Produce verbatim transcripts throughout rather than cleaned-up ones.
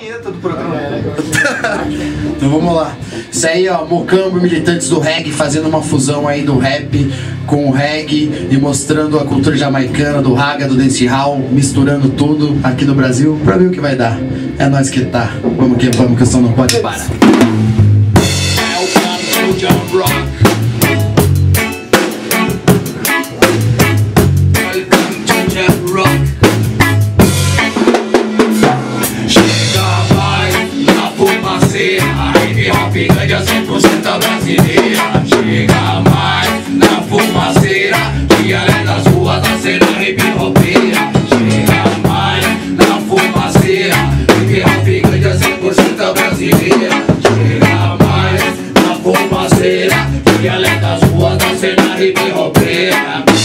vinheta do programa. Então vamos lá. Isso aí, ó, Mocambo, militantes do reggae, fazendo uma fusão aí do rap com o reggae e mostrando a cultura jamaicana, do raga, do dancehall, misturando tudo aqui no Brasil, pra ver o que vai dar. É nós que tá. Vamos que vamos, que o som não pode parar. Ganja cem por cento brasileira. Chega mais na fumaceira, que além das ruas da cena hip hopeira. Chega mais na fumaceira, hip hop ganja cem por cento brasileira. Chega mais na fumaceira, que além das ruas da cena hip hopeira.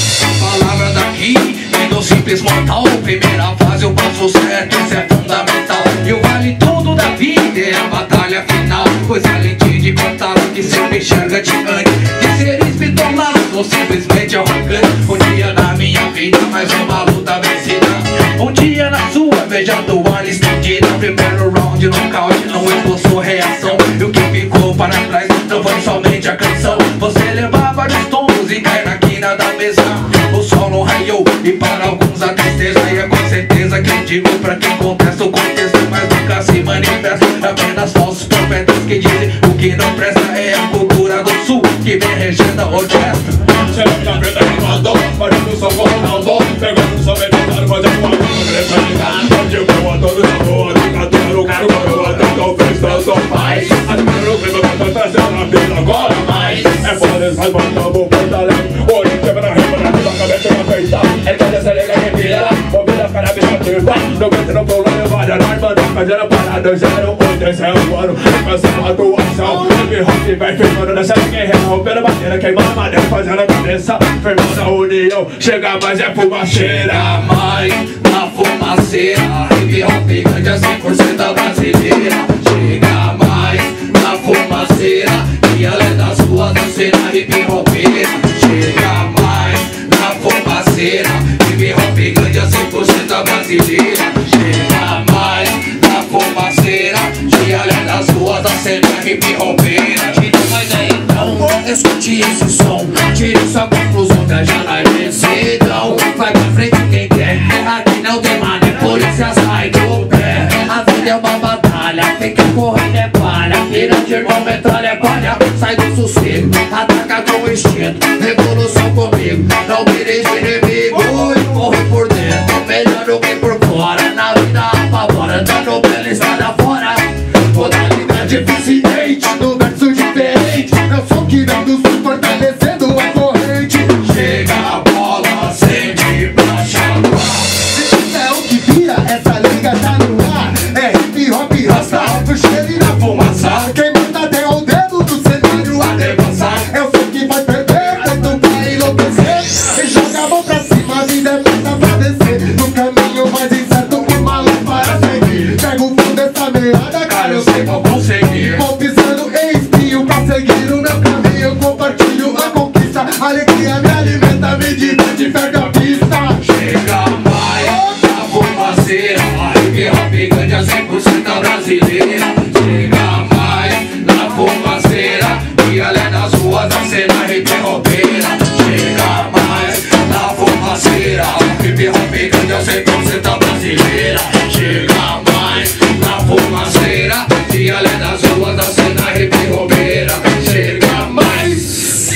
A palavra daqui é do simples mortal. Primeira fase, o passo certo, isso é fundamental. E o vale tudo da vida é a batalha final, pois a lente de contato que se me enxerga diante de seres bitolados ou simplesmente arrogante. Um dia na minha vida, mais uma luta vencida. Um dia na sua, veja a toalha estendida. Primeiro round, nocaute, não expulsou reação. E o que ficou para trás não foi somente a canção. Você leva vários tombos e cai na quina da mesa. O sol não raiou e para alguns a tristeza. E é com certeza que eu digo pra quem contesta o contexto, mas nunca se manifesta. Apenas falsos profetas que dizem o que não presta. É a cultura do sul que vem regendo a orquestra. Chega na preta que mandou, fazendo som com o Ronaldo, pegando o som evitado, fazendo uma preta ligada. Onde eu vou a todo sabor, dictatura, o cara morreu até tão festa, só faz. Admiro o clima que tá fazendo na vida agora mais. É foda, sai mandando o pantalão. Hoje quebra na rima, na vida, a cabeça na feita. Ele quer descer, ele quer revira, ouvir a cara bichativa. Não entra no problema, vai dar arma, fazendo a parada zero oito, esse é o ano, começa uma atuação. Hip hop vai firmando nessa guerra, rompendo bandeira, queimando madeira, fazendo a cabeça, firmando a união. Chega mais é fumaceira, mais na fumaceira. Hip hop ganja cem por cento brasileira. Chega mais na fumaceira, e além das ruas da cena hip hopeira. Chega mais na fumaceira, hip hop ganja cem por cento brasileira. Chega mais na fumaceira, e além das ruas da cena hip hopeira. Mas aí então, escute esse som, tire sua conclusão, que já não é vencedão. Vai pra frente quem quer, aqui não tem mané, polícia sai do pé. A vida é uma batalha, fica correndo é palha. Vira de irmão, metralha é palha, sai do sossego, ataca com instinto, revolução comigo. Não mire de inimigo, e corre por dentro, melhor do que por fora. Na vida apavora, dando pela estrada fora. Modalidade eficiente, no verso diferente. Eu sou que vem do sul, fortalecendo a corrente. Chega a bola, acende pra chamar. Se quiser o que vira, essa liga tá no ar. É hip hop, rasta, alto cheiro e na fumaça. Quem manda tem o dedo do cenário a devassar. Eu sei que vai perder, feito pra enlouquecer. E joga a mão pra cima, a vida é feita pra descer. No caminho mais incerto, uma luz para seguir. Pega o fundo dessa meada, cara, eu sei que vou conseguir. Vou pisando em espinho pra seguir o meu caminho. Compartilho a conquista, a alegria me alimenta, me diverte, perde a pista. Chega mais na fumaceira, hip hop ganja cem por cento brasileira. Chega mais na fumaceira, e além das ruas da cena hip hopeira. Chega mais na fumaceira, hip hop ganja cem por cento brasileira. Chega mais na fumaceira, e além das ruas da cena hip hopeira. Chega mais.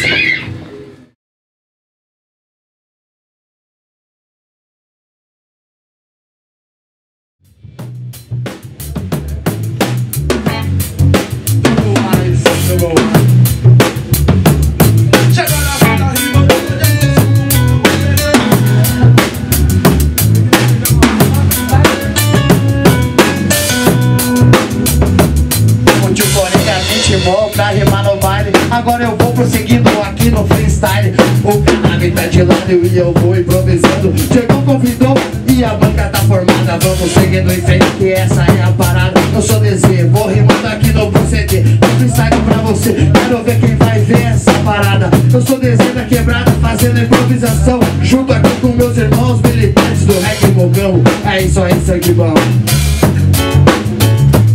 Pra rimar no baile, agora eu vou prosseguindo aqui no freestyle. O cannabis tá de lado e eu vou improvisando. Chegou, convidou e a banca tá formada. Vamos seguindo em frente que essa é a parada. Eu sou D Z, vou rimando aqui no proceder. Eu freestyle pra você, quero ver quem vai ver essa parada. Eu sou D Z da quebrada, fazendo improvisação, junto aqui com meus irmãos militantes do reggae Mocambo. É isso aí, sangue bom.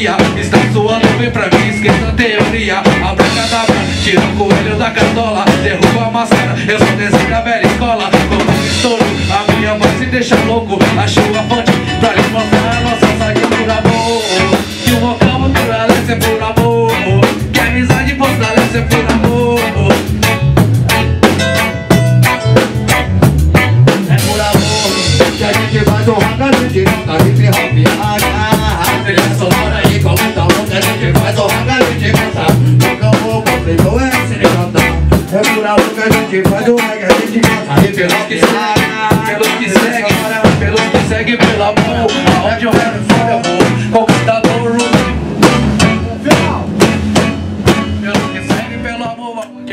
Maria. Está suando, vem pra mim, esqueça a teoria. Abracadabra, tira o coelho da cartola, derruba a máscara, eu sou desse da velha escola. Como um estouro, a minha mãe se deixa louco. Achou a fonte pra lhe mostrar a nossa saída por amor. Que o vocal fortalece é por amor, que a amizade fortalece é por amor. É por amor que a gente vai do rock, a gente canta hip hop. A trilha sonora aí com muita louca, a gente faz o rock, a gente canta. Nunca vou conflito, é se cantar. É por amor que a gente faz o rock, a gente canta hip hop. Pelos que seguem, pelos que seguem pelo amor, aonde eu quero for amor, conquistador. Pelos que seguem pelo amor.